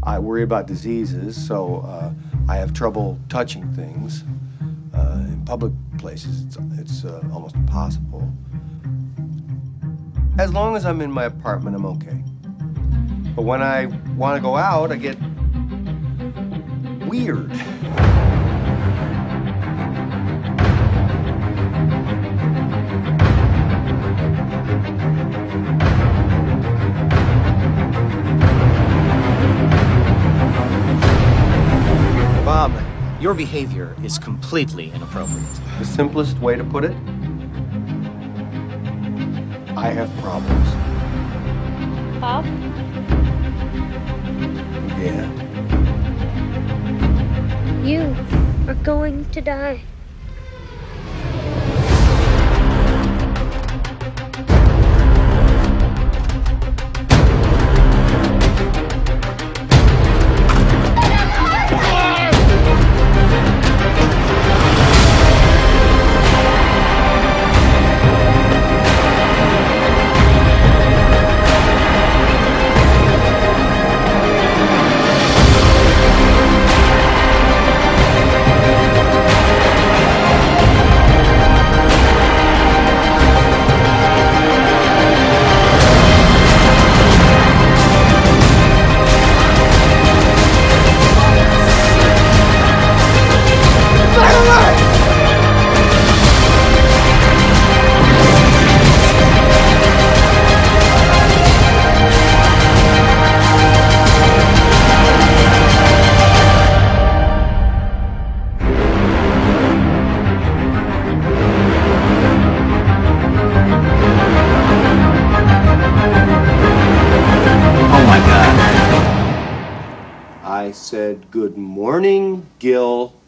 I worry about diseases, so I have trouble touching things. In public places, it's almost impossible. As long as I'm in my apartment, I'm okay. But when I want to go out, I get weird. Bob, your behavior is completely inappropriate. The simplest way to put it, I have problems. Bob? Yeah. You are going to die. I said, good morning, Gil.